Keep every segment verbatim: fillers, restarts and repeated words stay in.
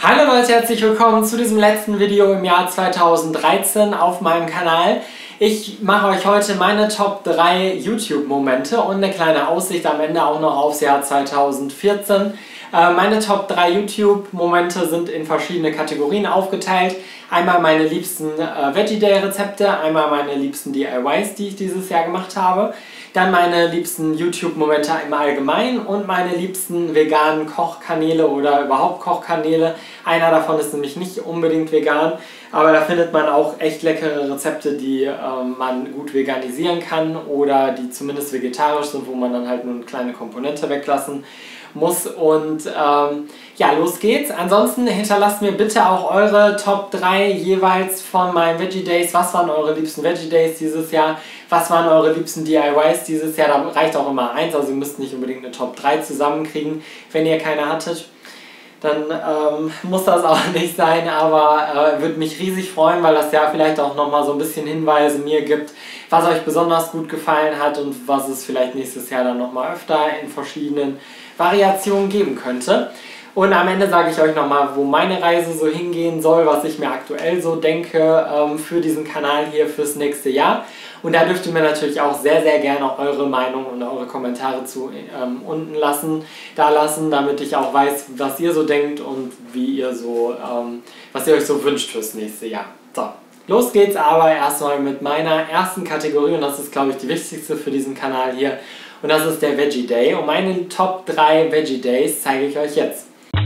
Hallo Leute, herzlich willkommen zu diesem letzten Video im Jahr zweitausenddreizehn auf meinem Kanal. Ich mache euch heute meine Top drei YouTube-Momente und eine kleine Aussicht am Ende auch noch aufs Jahr zweitausendvierzehn. Äh, meine Top drei YouTube-Momente sind in verschiedene Kategorien aufgeteilt. Einmal meine liebsten äh, Veggie Day Rezepte, einmal meine liebsten D I Ys, die ich dieses Jahr gemacht habe. Dann meine liebsten YouTube-Momente im Allgemeinen und meine liebsten veganen Kochkanäle oder überhaupt Kochkanäle. Einer davon ist nämlich nicht unbedingt vegan, aber da findet man auch echt leckere Rezepte, die ähm, man gut veganisieren kann oder die zumindest vegetarisch sind, wo man dann halt nur eine kleine Komponente weglassen muss. Und ähm, ja, los geht's. Ansonsten hinterlasst mir bitte auch eure Top drei jeweils von meinen Veggie Days. Was waren eure liebsten Veggie Days dieses Jahr? Was waren eure liebsten D I Ys dieses Jahr? Da reicht auch immer eins, also ihr müsst nicht unbedingt eine Top drei zusammenkriegen, wenn ihr keine hattet. Dann ähm, muss das auch nicht sein, aber äh, würde mich riesig freuen, weil das ja vielleicht auch nochmal so ein bisschen Hinweise mir gibt, was euch besonders gut gefallen hat und was es vielleicht nächstes Jahr dann nochmal öfter in verschiedenen Variationen geben könnte. Und am Ende sage ich euch nochmal, wo meine Reise so hingehen soll, was ich mir aktuell so denke ähm, für diesen Kanal hier fürs nächste Jahr. Und da dürft ihr mir natürlich auch sehr, sehr gerne eure Meinung und eure Kommentare zu ähm, unten lassen, da lassen, damit ich auch weiß, was ihr so denkt und wie ihr so, ähm, was ihr euch so wünscht fürs nächste Jahr. So, los geht's aber erstmal mit meiner ersten Kategorie und das ist, glaube ich, die wichtigste für diesen Kanal hier. Und das ist der Veggie Day. Und meine Top drei Veggie Days zeige ich euch jetzt.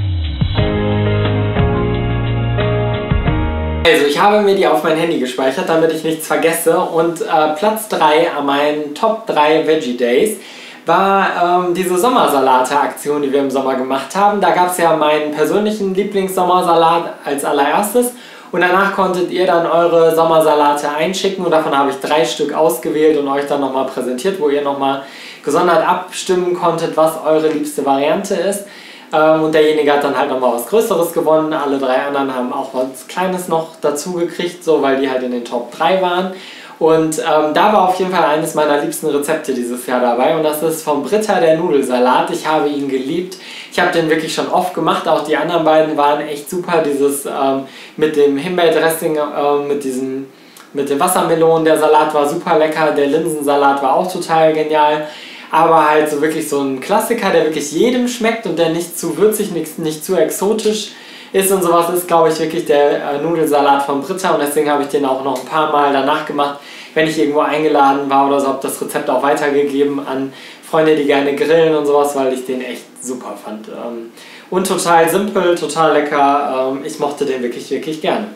Also ich habe mir die auf mein Handy gespeichert, damit ich nichts vergesse. Und äh, Platz drei an meinen Top drei Veggie Days war ähm, diese Sommersalate-Aktion, die wir im Sommer gemacht haben. Da gab es ja meinen persönlichen Lieblingssommersalat als allererstes. Und danach konntet ihr dann eure Sommersalate einschicken und davon habe ich drei Stück ausgewählt und euch dann nochmal präsentiert, wo ihr nochmal gesondert abstimmen konntet, was eure liebste Variante ist. Und derjenige hat dann halt nochmal was Größeres gewonnen. Alle drei anderen haben auch was Kleines noch dazu gekriegt, so, weil die halt in den Top drei waren. Und ähm, da war auf jeden Fall eines meiner liebsten Rezepte dieses Jahr dabei. Und das ist von Britta der Nudelsalat. Ich habe ihn geliebt. Ich habe den wirklich schon oft gemacht. Auch die anderen beiden waren echt super. Dieses ähm, mit dem Himbeerdressing, ähm, mit diesem mit den Wassermelonen. Der Salat war super lecker. Der Linsensalat war auch total genial. Aber halt so wirklich so ein Klassiker, der wirklich jedem schmeckt und der nicht zu würzig, nicht, nicht zu exotisch ist und sowas, ist, glaube ich, wirklich der äh, Nudelsalat von Britta. Und deswegen habe ich den auch noch ein paar Mal danach gemacht, wenn ich irgendwo eingeladen war oder so, habe das Rezept auch weitergegeben an Freunde, die gerne grillen und sowas, weil ich den echt super fand. Ähm, und total simpel, total lecker. Ähm, ich mochte den wirklich, wirklich gerne.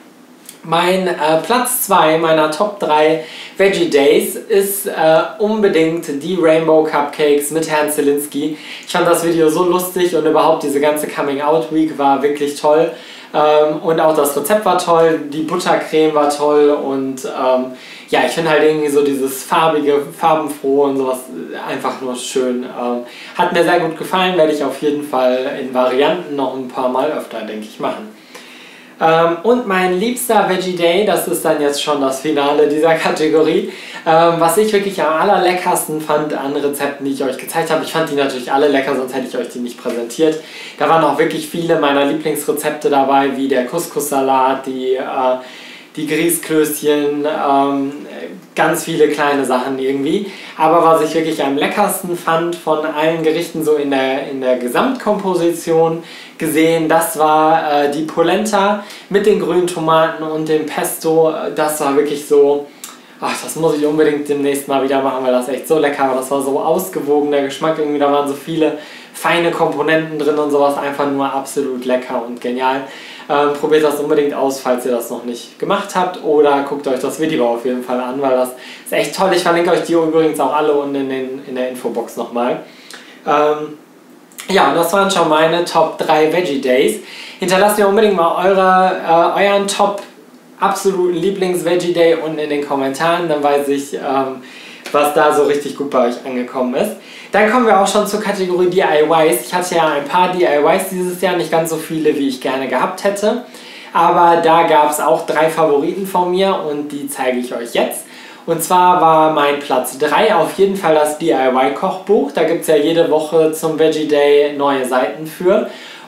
Mein äh, Platz zwei meiner Top drei Veggie Days ist äh, unbedingt die Rainbow Cupcakes mit Herrn Zielinski. Ich fand das Video so lustig und überhaupt diese ganze Coming Out Week war wirklich toll. Ähm, und auch das Rezept war toll, die Buttercreme war toll und ähm, ja, ich finde halt irgendwie so dieses farbige, farbenfrohe und sowas einfach nur schön. Ähm, hat mir sehr gut gefallen, werde ich auf jeden Fall in Varianten noch ein paar Mal öfter, denke ich, machen. Ähm, und mein liebster Veggie Day, das ist dann jetzt schon das Finale dieser Kategorie, ähm, was ich wirklich am allerleckersten fand an Rezepten, die ich euch gezeigt habe. Ich fand die natürlich alle lecker, sonst hätte ich euch die nicht präsentiert. Da waren auch wirklich viele meiner Lieblingsrezepte dabei, wie der Couscous-Salat, die, äh, die Grießklößchen, ähm, ganz viele kleine Sachen irgendwie. Aber was ich wirklich am leckersten fand von allen Gerichten so in der, in der Gesamtkomposition gesehen, das war äh, die Polenta mit den grünen Tomaten und dem Pesto. Das war wirklich so, ach, das muss ich unbedingt demnächst mal wieder machen, weil das echt so lecker war. Das war so ausgewogen, der Geschmack irgendwie, da waren so viele feine Komponenten drin und sowas, einfach nur absolut lecker und genial. Ähm, probiert das unbedingt aus, falls ihr das noch nicht gemacht habt, oder guckt euch das Video auf jeden Fall an, weil das ist echt toll. Ich verlinke euch die übrigens auch alle unten in, den, in der Infobox nochmal. Ähm, ja, und das waren schon meine Top drei Veggie Days. Hinterlasst mir unbedingt mal eure, äh, euren Top absoluten Lieblings-Veggie Day unten in den Kommentaren, dann weiß ich, ähm, was da so richtig gut bei euch angekommen ist. Dann kommen wir auch schon zur Kategorie D I Ys. Ich hatte ja ein paar D I Ys dieses Jahr, nicht ganz so viele, wie ich gerne gehabt hätte. Aber da gab es auch drei Favoriten von mir und die zeige ich euch jetzt. Und zwar war mein Platz drei auf jeden Fall das D I Y-Kochbuch. Da gibt es ja jede Woche zum Veggie Day neue Seiten für.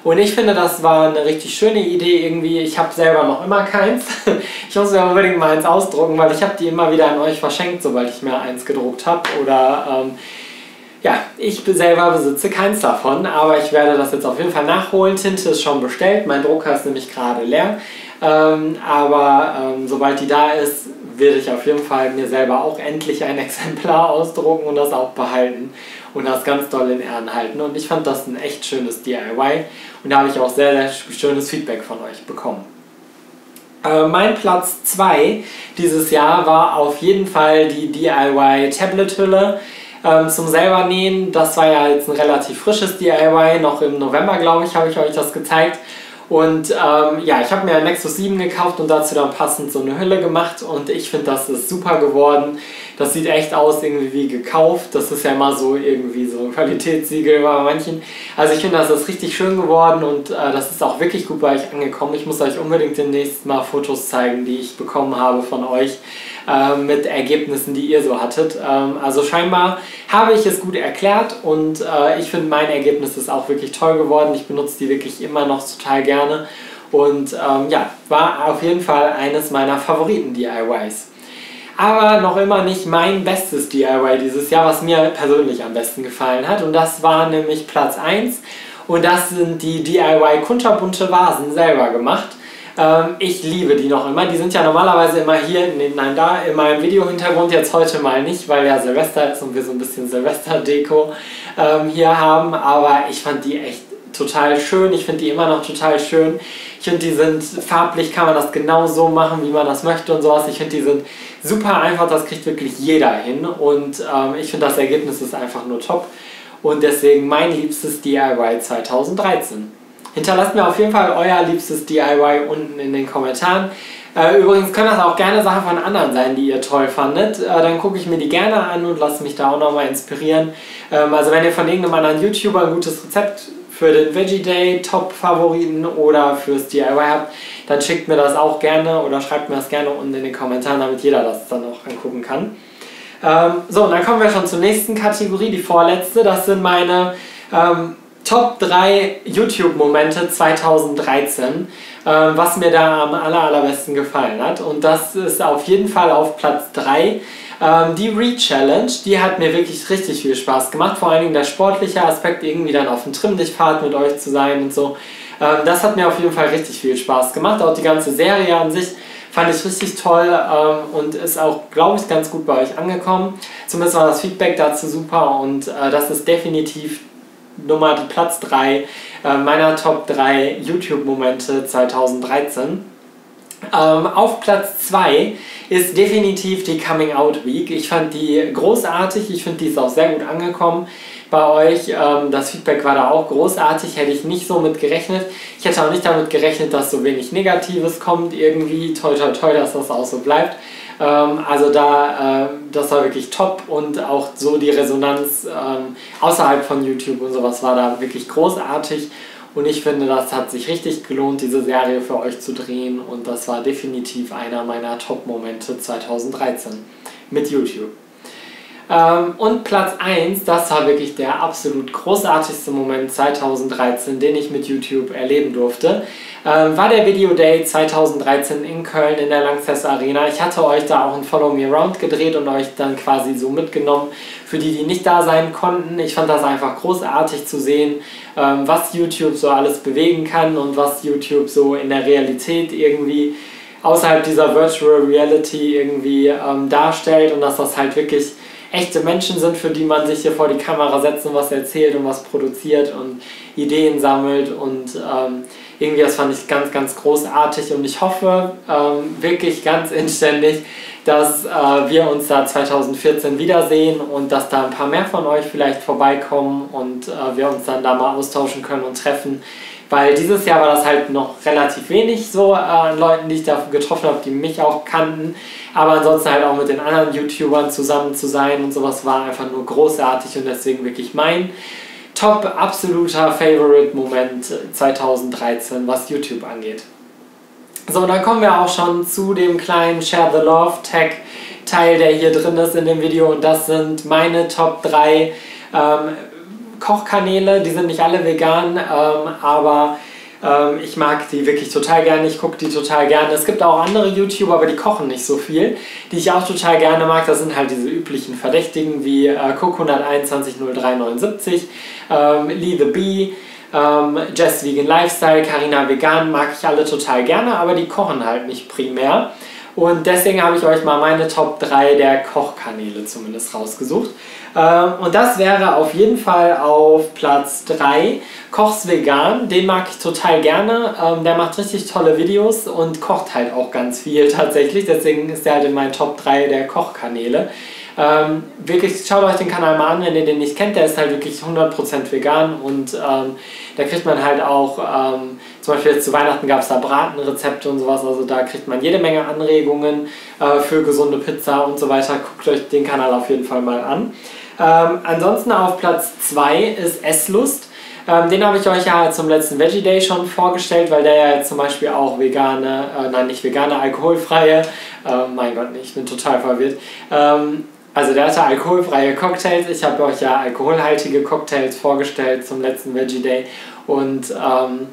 Und ich finde, das war eine richtig schöne Idee irgendwie. Ich habe selber noch immer keins. Ich muss mir unbedingt mal eins ausdrucken, weil ich habe die immer wieder an euch verschenkt, sobald ich mir eins gedruckt habe. Oder ähm, ja, ich selber besitze keins davon, aber ich werde das jetzt auf jeden Fall nachholen. Tinte ist schon bestellt, mein Drucker ist nämlich gerade leer. Ähm, aber ähm, sobald die da ist, werde ich auf jeden Fall mir selber auch endlich ein Exemplar ausdrucken und das auch behalten und das ganz doll in Ehren halten. Und ich fand das ein echt schönes D I Y und da habe ich auch sehr, sehr schönes Feedback von euch bekommen. Äh, mein Platz zwei dieses Jahr war auf jeden Fall die D I Y Tablet-Hülle ähm, zum selber nähen. Das war ja jetzt ein relativ frisches D I Y, noch im November, glaube ich, habe ich euch das gezeigt. Und ähm, ja, ich habe mir ein Nexus sieben gekauft und dazu dann passend so eine Hülle gemacht und ich finde, das ist super geworden. Das sieht echt aus irgendwie wie gekauft. Das ist ja immer so irgendwie so ein Qualitätssiegel bei manchen. Also ich finde, das ist richtig schön geworden und äh, das ist auch wirklich gut bei euch angekommen. Ich muss euch unbedingt demnächst mal Fotos zeigen, die ich bekommen habe von euch äh, mit Ergebnissen, die ihr so hattet. Ähm, also scheinbar habe ich es gut erklärt und äh, ich finde, mein Ergebnis ist auch wirklich toll geworden. Ich benutze die wirklich immer noch total gerne und ähm, ja, war auf jeden Fall eines meiner Favoriten-D I Ys. Aber noch immer nicht mein bestes D I Y dieses Jahr, was mir persönlich am besten gefallen hat. Und das war nämlich Platz eins. Und das sind die D I Y kunterbunte Vasen selber gemacht. Ähm, ich liebe die noch immer. Die sind ja normalerweise immer hier, nee, nein, da in meinem Videohintergrund, jetzt heute mal nicht, weil ja Silvester ist und wir so ein bisschen Silvester-Deko ähm, hier haben. Aber ich fand die echt total schön. Ich finde die immer noch total schön. Ich finde, die sind farblich, kann man das genau so machen, wie man das möchte und sowas. Ich finde, die sind super einfach, das kriegt wirklich jeder hin und ähm, ich finde, das Ergebnis ist einfach nur top und deswegen mein liebstes D I Y zweitausenddreizehn. Hinterlasst mir auf jeden Fall euer liebstes D I Y unten in den Kommentaren. Äh, übrigens können das auch gerne Sachen von anderen sein, die ihr toll fandet. Äh, dann gucke ich mir die gerne an und lasse mich da auch nochmal inspirieren. Ähm, also wenn ihr von irgendeinem anderen YouTuber ein gutes Rezept für den Veggie Day Top-Favoriten oder fürs D I Y habt, dann schickt mir das auch gerne oder schreibt mir das gerne unten in den Kommentaren, damit jeder das dann auch angucken kann. Ähm, so, und dann kommen wir schon zur nächsten Kategorie, die vorletzte. Das sind meine ähm, Top drei YouTube-Momente zweitausenddreizehn, ähm, was mir da am aller, allerbesten gefallen hat. Und das ist auf jeden Fall auf Platz drei. Ähm, die Re-Challenge, die hat mir wirklich richtig viel Spaß gemacht. Vor allen Dingen der sportliche Aspekt, irgendwie dann auf dem Trimm-Dich-Fahrt mit euch zu sein und so. Ähm, das hat mir auf jeden Fall richtig viel Spaß gemacht. Auch die ganze Serie an sich fand ich richtig toll ähm, und ist auch, glaube ich, ganz gut bei euch angekommen. Zumindest war das Feedback dazu super und äh, das ist definitiv Nummer Platz drei äh, meiner Top drei YouTube-Momente zweitausenddreizehn. Ähm, auf Platz zwei ist definitiv die Coming Out Week. Ich fand die großartig, ich finde die ist auch sehr gut angekommen bei euch. Ähm, das Feedback war da auch großartig, hätte ich nicht so mit gerechnet. Ich hätte auch nicht damit gerechnet, dass so wenig Negatives kommt irgendwie. Toi toi toi, dass das auch so bleibt. Ähm, also da, äh, das war wirklich top und auch so die Resonanz ähm, außerhalb von YouTube und sowas war da wirklich großartig. Und ich finde, das hat sich richtig gelohnt, diese Serie für euch zu drehen. Und das war definitiv einer meiner Top-Momente zweitausenddreizehn mit YouTube. Ähm, und Platz eins, das war wirklich der absolut großartigste Moment zweitausenddreizehn, den ich mit YouTube erleben durfte, ähm, war der Video Day zweitausenddreizehn in Köln in der Lanxess Arena. Ich hatte euch da auch ein Follow Me Around gedreht und euch dann quasi so mitgenommen für die, die nicht da sein konnten. Ich fand das einfach großartig zu sehen, ähm, was YouTube so alles bewegen kann und was YouTube so in der Realität irgendwie außerhalb dieser Virtual Reality irgendwie ähm, darstellt und dass das halt wirklich echte Menschen sind, für die man sich hier vor die Kamera setzt und was erzählt und was produziert und Ideen sammelt und ähm, irgendwie das fand ich ganz, ganz großartig und ich hoffe ähm, wirklich ganz inständig, dass äh, wir uns da zweitausendvierzehn wiedersehen und dass da ein paar mehr von euch vielleicht vorbeikommen und äh, wir uns dann da mal austauschen können und treffen. Weil dieses Jahr war das halt noch relativ wenig so an äh, Leuten, die ich da getroffen habe, die mich auch kannten. Aber ansonsten halt auch mit den anderen YouTubern zusammen zu sein und sowas war einfach nur großartig und deswegen wirklich mein top absoluter Favorite-Moment zweitausenddreizehn, was YouTube angeht. So, dann kommen wir auch schon zu dem kleinen Share the Love Tag Teil, der hier drin ist in dem Video und das sind meine Top drei ähm, Kochkanäle, die sind nicht alle vegan, ähm, aber ähm, ich mag die wirklich total gerne, ich gucke die total gerne. Es gibt auch andere YouTuber, aber die kochen nicht so viel, die ich auch total gerne mag. Das sind halt diese üblichen Verdächtigen wie äh, Cook eins eins eins null drei neun sieben, ähm, Lee the Bee, ähm, Jess Vegan Lifestyle, Carina Vegan, mag ich alle total gerne, aber die kochen halt nicht primär. Und deswegen habe ich euch mal meine Top drei der Kochkanäle zumindest rausgesucht. Ähm, und das wäre auf jeden Fall auf Platz drei Kochs Vegan. Den mag ich total gerne. Ähm, der macht richtig tolle Videos und kocht halt auch ganz viel tatsächlich. Deswegen ist er halt in meinen Top drei der Kochkanäle. Ähm, wirklich, schaut euch den Kanal mal an, wenn ihr den nicht kennt, der ist halt wirklich hundert Prozent vegan und ähm, da kriegt man halt auch, ähm, zum Beispiel jetzt zu Weihnachten gab es da Bratenrezepte und sowas, also da kriegt man jede Menge Anregungen äh, für gesunde Pizza und so weiter. Guckt euch den Kanal auf jeden Fall mal an. Ähm, ansonsten auf Platz zwei ist Esslust. Ähm, den habe ich euch ja zum letzten Veggie Day schon vorgestellt, weil der ja jetzt zum Beispiel auch vegane, äh, nein nicht vegane, alkoholfreie, äh, mein Gott, ich bin total verwirrt, ähm, also der hatte alkoholfreie Cocktails. Ich habe euch ja alkoholhaltige Cocktails vorgestellt zum letzten Veggie Day. Und ähm,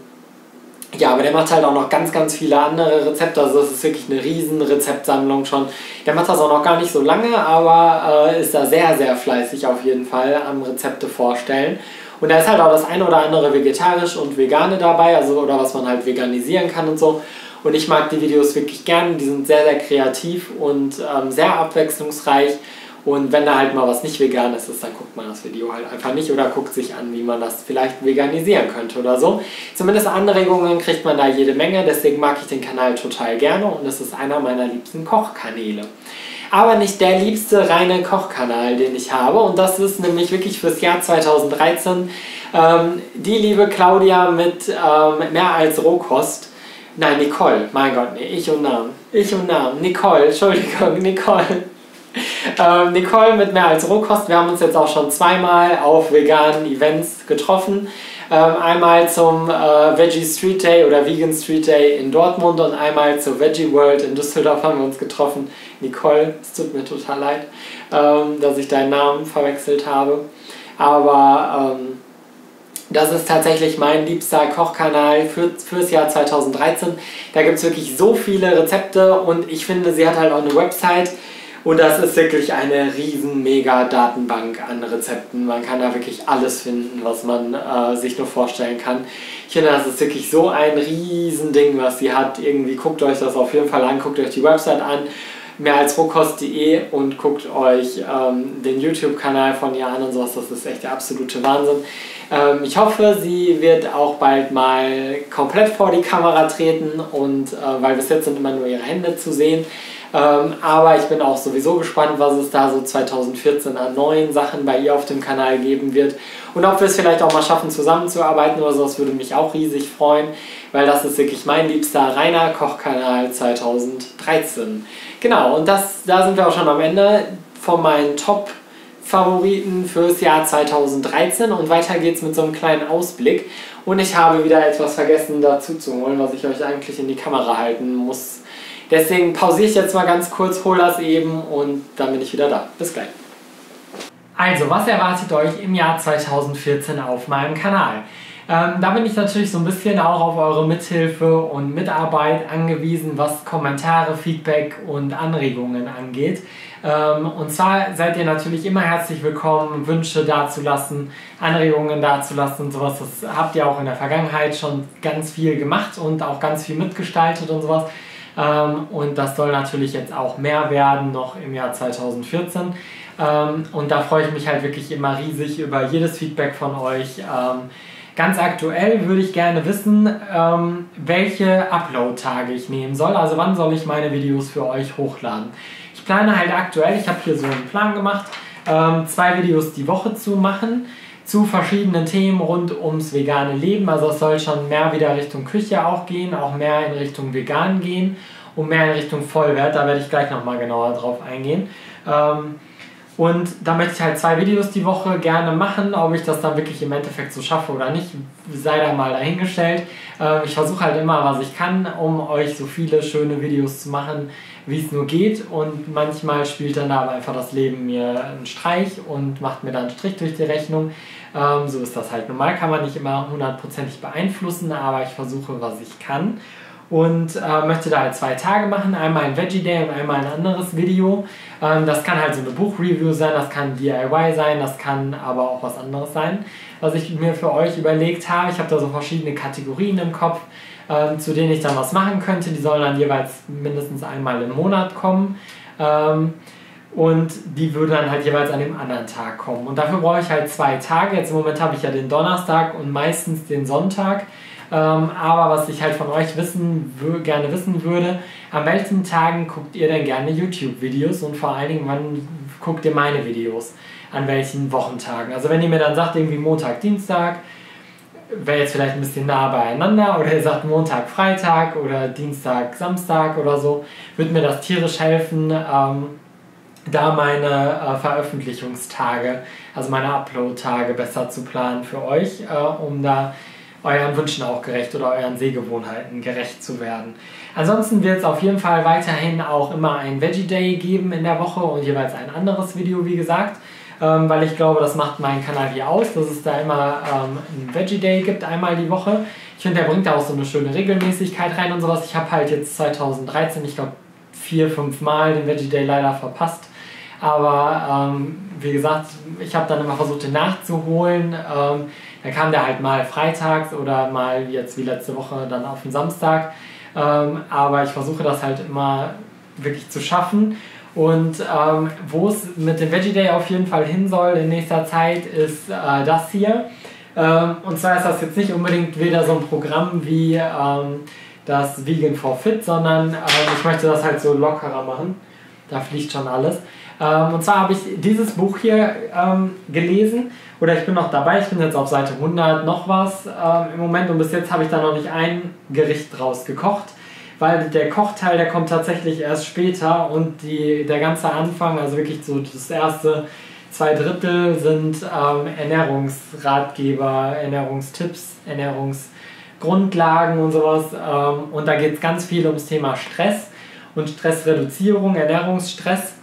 ja, aber der macht halt auch noch ganz, ganz viele andere Rezepte. Also das ist wirklich eine riesen Rezeptsammlung schon. Der macht das auch noch gar nicht so lange, aber äh, ist da sehr, sehr fleißig auf jeden Fall am Rezepte vorstellen. Und da ist halt auch das eine oder andere vegetarisch und vegane dabei, also oder was man halt veganisieren kann und so. Und ich mag die Videos wirklich gerne. Die sind sehr, sehr kreativ und ähm, sehr abwechslungsreich. Und wenn da halt mal was nicht vegan ist, dann guckt man das Video halt einfach nicht oder guckt sich an, wie man das vielleicht veganisieren könnte oder so. Zumindest Anregungen kriegt man da jede Menge, deswegen mag ich den Kanal total gerne und es ist einer meiner liebsten Kochkanäle. Aber nicht der liebste reine Kochkanal, den ich habe, und das ist nämlich wirklich fürs Jahr zweitausenddreizehn ähm, die liebe Claudia mit ähm, mehr als Rohkost. Nein, Nicole, mein Gott, nee, ich und Namen. Ich und Namen, Nicole, Entschuldigung, Nicole. Ähm, Nicole mit mehr als Rohkost. Wir haben uns jetzt auch schon zweimal auf veganen Events getroffen. Ähm, einmal zum äh, Veggie Street Day oder Vegan Street Day in Dortmund und einmal zur Veggie World in Düsseldorf haben wir uns getroffen. Nicole, es tut mir total leid, ähm, dass ich deinen Namen verwechselt habe. Aber ähm, das ist tatsächlich mein liebster Kochkanal für, fürs Jahr zweitausenddreizehn. Da gibt es wirklich so viele Rezepte und ich finde, sie hat halt auch eine Website. Und das ist wirklich eine riesen mega Datenbank an Rezepten. Man kann da wirklich alles finden, was man äh, sich nur vorstellen kann. Ich finde, das ist wirklich so ein riesen Ding, was sie hat. Irgendwie guckt euch das auf jeden Fall an, guckt euch die Website an, mehr als rohkost punkt de, und guckt euch ähm, den YouTube-Kanal von ihr an und sowas. Das ist echt der absolute Wahnsinn. Ähm, ich hoffe, sie wird auch bald mal komplett vor die Kamera treten, und äh, weil bis jetzt sind immer nur ihre Hände zu sehen. Ähm, aber ich bin auch sowieso gespannt, was es da so zweitausendvierzehn an neuen Sachen bei ihr auf dem Kanal geben wird. Und ob wir es vielleicht auch mal schaffen, zusammenzuarbeiten oder so, das würde mich auch riesig freuen, weil das ist wirklich mein liebster reiner Kochkanal zweitausenddreizehn. Genau, und das, da sind wir auch schon am Ende von meinen Top-Favoriten fürs Jahr zweitausenddreizehn, und weiter geht's mit so einem kleinen Ausblick. Und ich habe wieder etwas vergessen dazu zu holen, was ich euch eigentlich in die Kamera halten muss. Deswegen pausiere ich jetzt mal ganz kurz, hole das eben und dann bin ich wieder da. Bis gleich. Also, was erwartet euch im Jahr zweitausendvierzehn auf meinem Kanal? Ähm, da bin ich natürlich so ein bisschen auch auf eure Mithilfe und Mitarbeit angewiesen, was Kommentare, Feedback und Anregungen angeht. Ähm, und zwar seid ihr natürlich immer herzlich willkommen, Wünsche dazulassen, Anregungen dazulassen und sowas. Das habt ihr auch in der Vergangenheit schon ganz viel gemacht und auch ganz viel mitgestaltet und sowas. Ähm, und das soll natürlich jetzt auch mehr werden, noch im Jahr zweitausendvierzehn. Ähm, und da freue ich mich halt wirklich immer riesig über jedes Feedback von euch. Ähm, ganz aktuell würde ich gerne wissen, ähm, welche Upload-Tage ich nehmen soll. Also wann soll ich meine Videos für euch hochladen. Ich plane halt aktuell, ich habe hier so einen Plan gemacht, ähm, zwei Videos die Woche zu machen, zu verschiedenen Themen rund ums vegane Leben. Also es soll schon mehr wieder Richtung Küche auch gehen, auch mehr in Richtung vegan gehen und mehr in Richtung Vollwert. Da werde ich gleich nochmal genauer drauf eingehen. Ähm, und da möchte ich halt zwei Videos die Woche gerne machen. Ob ich das dann wirklich im Endeffekt so schaffe oder nicht, sei da mal dahingestellt. Ähm, ich versuche halt immer, was ich kann, um euch so viele schöne Videos zu machen, wie es nur geht, und manchmal spielt dann aber einfach das Leben mir einen Streich und macht mir dann einen Strich durch die Rechnung. Ähm, so ist das halt. Normal kann man nicht immer hundertprozentig beeinflussen, aber ich versuche, was ich kann. Und äh, möchte da halt zwei Tage machen, einmal ein Veggie Day und einmal ein anderes Video. Ähm, das kann halt so eine Buchreview sein, das kann D I Y sein, das kann aber auch was anderes sein, was ich mir für euch überlegt habe. Ich habe da so verschiedene Kategorien im Kopf, ähm, zu denen ich dann was machen könnte. Die sollen dann jeweils mindestens einmal im Monat kommen. Ähm, und die würden dann halt jeweils an dem anderen Tag kommen. Und dafür brauche ich halt zwei Tage. Jetzt im Moment habe ich ja den Donnerstag und meistens den Sonntag. Ähm, aber was ich halt von euch wissen, gerne wissen würde, an welchen Tagen guckt ihr denn gerne YouTube-Videos und vor allen Dingen, wann guckt ihr meine Videos? An welchen Wochentagen? Also wenn ihr mir dann sagt, irgendwie Montag, Dienstag, wäre jetzt vielleicht ein bisschen nah beieinander, oder ihr sagt Montag, Freitag oder Dienstag, Samstag oder so, würde mir das tierisch helfen, ähm, da meine äh, Veröffentlichungstage, also meine Upload-Tage besser zu planen für euch, äh, um da euren Wünschen auch gerecht oder euren Sehgewohnheiten gerecht zu werden. Ansonsten wird es auf jeden Fall weiterhin auch immer ein Veggie Day geben in der Woche und jeweils ein anderes Video, wie gesagt, ähm, weil ich glaube, das macht meinen Kanal hier aus, dass es da immer ähm, ein Veggie Day gibt, einmal die Woche. Ich finde, der bringt da auch so eine schöne Regelmäßigkeit rein und sowas. Ich habe halt jetzt zweitausenddreizehn, ich glaube, vier, fünf Mal den Veggie Day leider verpasst. Aber ähm, wie gesagt, ich habe dann immer versucht, den nachzuholen. Ähm, dann kam der halt mal freitags oder mal jetzt wie letzte Woche dann auf den Samstag. Ähm, aber ich versuche das halt immer wirklich zu schaffen. Und ähm, wo es mit dem Veggie Day auf jeden Fall hin soll in nächster Zeit, ist äh, das hier. Ähm, und zwar ist das jetzt nicht unbedingt wieder so ein Programm wie ähm, das Vegan for Fit, sondern ähm, ich möchte das halt so lockerer machen. Da fliegt schon alles. Ähm, und zwar habe ich dieses Buch hier ähm, gelesen, oder ich bin noch dabei, ich bin jetzt auf Seite hundert noch was ähm, im Moment, und bis jetzt habe ich da noch nicht ein Gericht draus gekocht, weil der Kochteil, der kommt tatsächlich erst später, und die, der ganze Anfang, also wirklich so das erste zwei Drittel sind ähm, Ernährungsratgeber, Ernährungstipps, Ernährungsgrundlagen und sowas, ähm, und da geht es ganz viel ums Thema Stress und Stressreduzierung, Ernährungsstress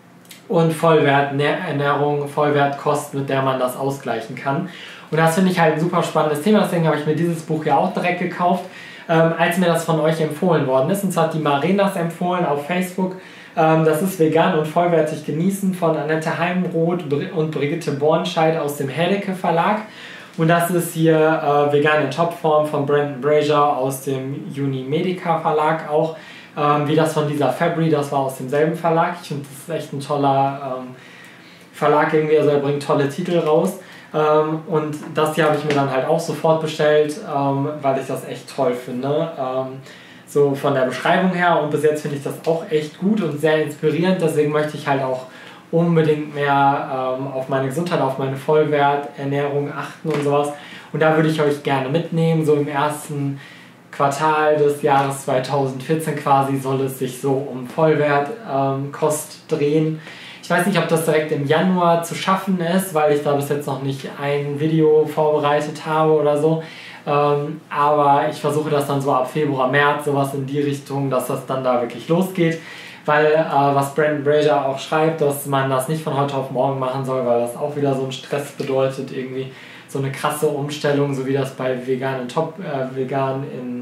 und Vollwerternährung, Vollwertkost, mit der man das ausgleichen kann. Und das finde ich halt ein super spannendes Thema, deswegen habe ich mir dieses Buch ja auch direkt gekauft, ähm, als mir das von euch empfohlen worden ist. Und zwar hat die Maren das empfohlen auf Facebook. Ähm, das ist Vegan und vollwertig genießen von Annette Heimroth und Brigitte Bornscheid aus dem Herdecke Verlag. Und das ist hier äh, Vegan in Topform von Brandon Brazier aus dem Unimedica Verlag auch. Ähm, wie das von Lisa Fabry, das war aus demselben Verlag. Ich finde, das ist echt ein toller ähm, Verlag irgendwie, also er bringt tolle Titel raus. Ähm, und das hier habe ich mir dann halt auch sofort bestellt, ähm, weil ich das echt toll finde. Ähm, so von der Beschreibung her, und bis jetzt finde ich das auch echt gut und sehr inspirierend. Deswegen möchte ich halt auch unbedingt mehr ähm, auf meine Gesundheit, auf meine Vollwerternährung achten und sowas. Und da würde ich euch gerne mitnehmen, so im ersten Quartal des Jahres zweitausendvierzehn quasi soll es sich so um Vollwertkost ähm, drehen. Ich weiß nicht, ob das direkt im Januar zu schaffen ist, weil ich da bis jetzt noch nicht ein Video vorbereitet habe oder so. Ähm, aber ich versuche das dann so ab Februar, März, sowas in die Richtung, dass das dann da wirklich losgeht. Weil, äh, was Brandon Brazier auch schreibt, dass man das nicht von heute auf morgen machen soll, weil das auch wieder so einen Stress bedeutet, irgendwie so eine krasse Umstellung, so wie das bei Vegan in Top, äh, Vegan in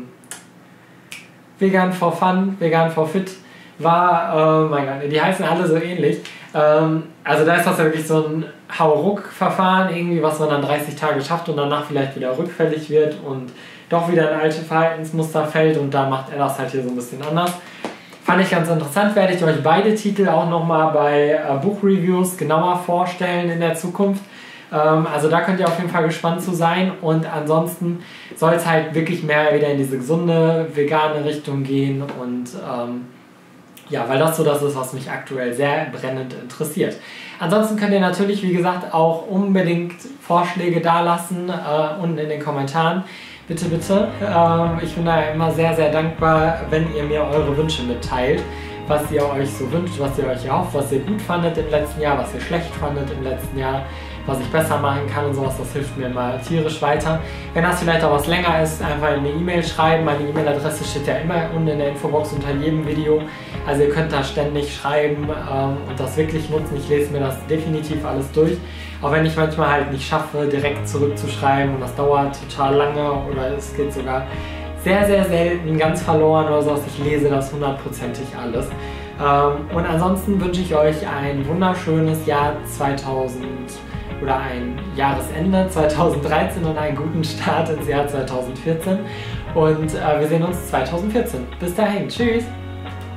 Vegan for Fun, Vegan for Fit war. Äh, mein Gott, die heißen alle so ähnlich. Ähm, also da ist das ja wirklich so ein Hauruck-Verfahren, irgendwie, was man dann dreißig Tage schafft und danach vielleicht wieder rückfällig wird und doch wieder in alte Verhaltensmuster fällt, und da macht er das halt hier so ein bisschen anders. Fand ich ganz interessant, werde ich euch beide Titel auch nochmal bei äh, Buchreviews genauer vorstellen in der Zukunft. Ähm, also da könnt ihr auf jeden Fall gespannt zu sein, und ansonsten soll es halt wirklich mehr wieder in diese gesunde, vegane Richtung gehen, und ähm, ja, weil das so das ist, was mich aktuell sehr brennend interessiert. Ansonsten könnt ihr natürlich, wie gesagt, auch unbedingt Vorschläge dalassen äh, unten in den Kommentaren. Bitte, bitte. Ähm, ich bin da immer sehr, sehr dankbar, wenn ihr mir eure Wünsche mitteilt, was ihr euch so wünscht, was ihr euch erhofft, was ihr gut fandet im letzten Jahr, was ihr schlecht fandet im letzten Jahr, was ich besser machen kann und sowas. Das hilft mir mal tierisch weiter. Wenn das vielleicht auch was länger ist, einfach eine E-Mail schreiben. Meine E-Mail-Adresse steht ja immer unten in der Infobox unter jedem Video. Also ihr könnt da ständig schreiben ähm, und das wirklich nutzen. Ich lese mir das definitiv alles durch. Auch wenn ich manchmal halt nicht schaffe, direkt zurückzuschreiben und das dauert total lange oder es geht sogar sehr, sehr selten ganz verloren oder so. Ich lese das hundertprozentig alles. Und ansonsten wünsche ich euch ein wunderschönes Jahr zweitausend oder ein Jahresende zweitausenddreizehn und einen guten Start ins Jahr zweitausendvierzehn. Und wir sehen uns zweitausendvierzehn. Bis dahin, tschüss!